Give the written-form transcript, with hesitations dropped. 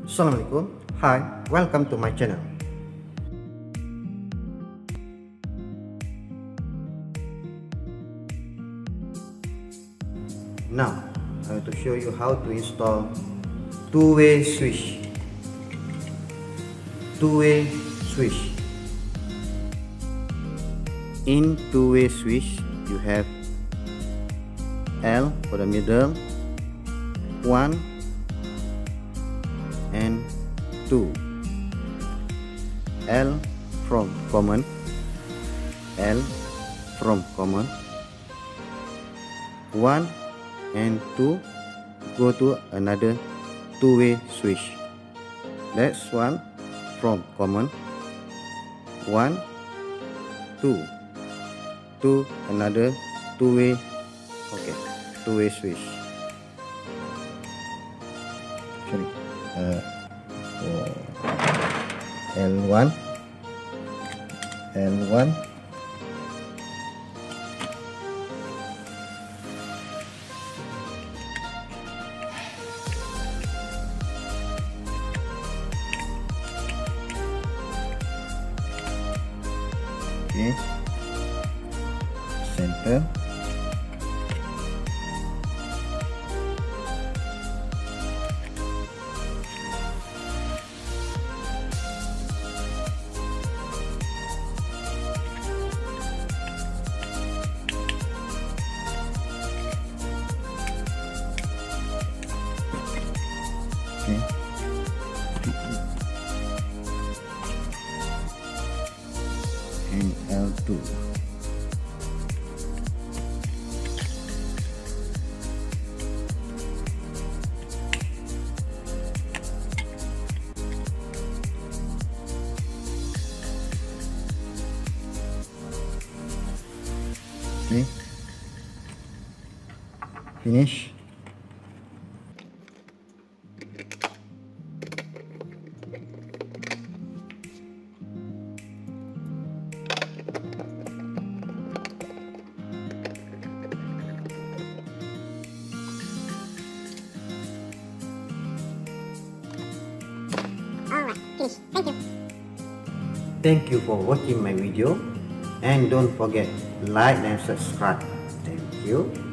Assalamualaikum. Hi, welcome to my channel. Now, I want to show you how to install two-way switch. Two-way switch. In two-way switch, you have L for the middle, 1 and 2. L from common, L from common, 1 and 2 go to another two-way switch. That's 1 from common, 1, 2 to another two-way, two-way switch. Sorry, L1, L1, okay, center, okay, and L2. Okay, finish. Alright, finish. Thank you. Thank you for watching my video, and don't forget like and subscribe. Thank you.